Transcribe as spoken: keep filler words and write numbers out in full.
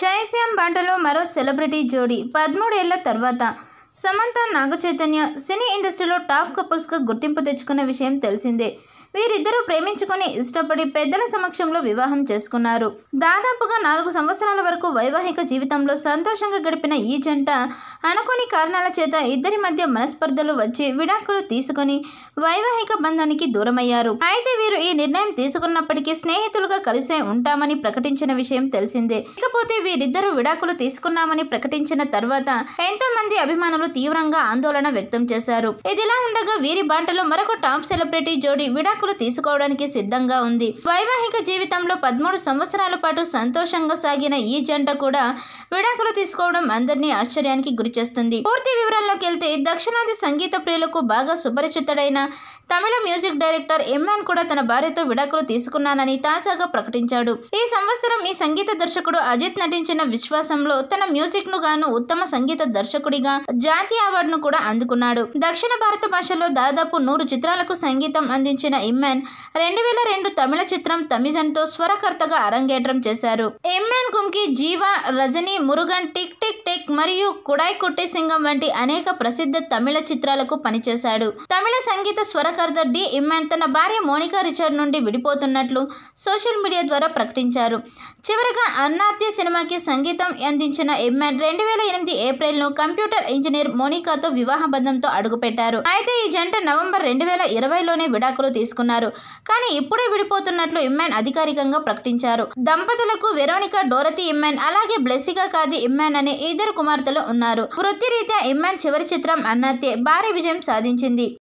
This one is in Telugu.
జైశ్యామ్ బాటలో మరో సెలబ్రిటీ జోడీ పదమూడేళ్ల తర్వాత సమంత నాగచైతన్య సినీ ఇండస్ట్రీలో టాప్ కపుల్స్గా గుర్తింపు తెచ్చుకున్న విషయం తెలిసిందే. వీరిద్దరూ ప్రేమించుకుని ఇష్టపడి పెద్దల సమక్షంలో వివాహం చేసుకున్నారు. దాదాపుగా నాలుగు సంవత్సరాల వరకు వైవాహిక జీవితంలో సంతోషంగా గడిపిన ఈ జంట అనుకోని కారణాల చేత ఇద్దరి మధ్య మనస్పర్ధలు వచ్చి విడాకులు తీసుకుని వైవాహిక బంధానికి దూరమయ్యారు. అయితే వీరు ఈ నిర్ణయం తీసుకున్నప్పటికీ స్నేహితులుగా కలిసే ఉంటామని ప్రకటించిన విషయం తెలిసిందే. ఇకపోతే వీరిద్దరూ విడాకులు తీసుకున్నామని ప్రకటించిన తర్వాత ఎంతో మంది అభిమానులు తీవ్రంగా ఆందోళన వ్యక్తం చేశారు. ఇదిలా ఉండగా వీరి బాటలో మరొక టాప్ సెలబ్రిటీ జోడీ విడాకులు తీసుకోవడానికి సిద్ధంగా ఉంది. వైవాహిక జీవితంలో పదమూడు సంవత్సరాల పాటు సంతోషంగా సాగిన ఈ జంట కూడా విడాకులు తీసుకోవడం అందరినీ ఆశ్చర్యానికి గురిచేస్తుంది. పూర్తి వివరాల్లోకి వెళ్తే దక్షిణాది సంగీత ప్రియులకు బాగా సుపరిచితుడైన తమిళ మ్యూజిక్ డైరెక్టర్ ఇమ్మాన్ కూడా తన భార్యతో విడాకులు తీసుకున్నానని తాజాగా ప్రకటించాడు. ఈ సంవత్సరం ఈ సంగీత దర్శకుడు అజిత్ నటించిన విశ్వాసంలో తన మ్యూజిక్ ను గాను ఉత్తమ సంగీత దర్శకుడిగా జాతీయ అవార్డును కూడా అందుకున్నాడు. దక్షిణ భారత భాషలో దాదాపు నూరు చిత్రాలకు సంగీతం అందించిన ఇమ్మాన్ రెండు వేల రెండు తమిళ చిత్రం తమిజన్ తో స్వరకర్తగా అరంగేట్రం చేశారు. Imman Kumki Jeeva, Rajini, Murugan, Tik Tik Tik మరియు కుడాయ్ కుట్టి సింగం వంటి అనేక ప్రసిద్ధ తమిళ చిత్రాలకు పనిచేశాడు. తమిళ సంగీత స్వరకర్త డి ఇమ్మాన్ తన భార్య మోనికా రిచర్డ్ నుండి విడిపోతున్నట్లు సోషల్ మీడియా ద్వారా ప్రకటించారు. చివరగా అన్నాత్య సినిమాకి సంగీతం అందించిన ఇమ్మాన్ రెండు వేల ఎనిమిది ఏప్రిల్ ను కంప్యూటర్ ఇంజనీర్ మోనికాతో వివాహ బంధంతో అడుగుపెట్టారు. అయితే ఈ జంట నవంబర్ రెండు వేల ఇరవైలోనే విడాకులు తీసుకున్నారు. కానీ ఇప్పుడే విడిపోతున్నట్లు ఇమ్మాన్ అధికారికంగా ప్రకటించారు. దంపతులకు వెరోనికా డోరతీ ఇమ్మాన్ అలాగే బ్లెస్సిగా కాది ఇమ్మాన్ అనే ఇద్దరు కుమార్తెలు ఉన్నారు. వృత్తిరీత్యా ఇమ్మాన్ చివరి చిత్రం అన్నాత్య భారీ విజయం సాధించింది.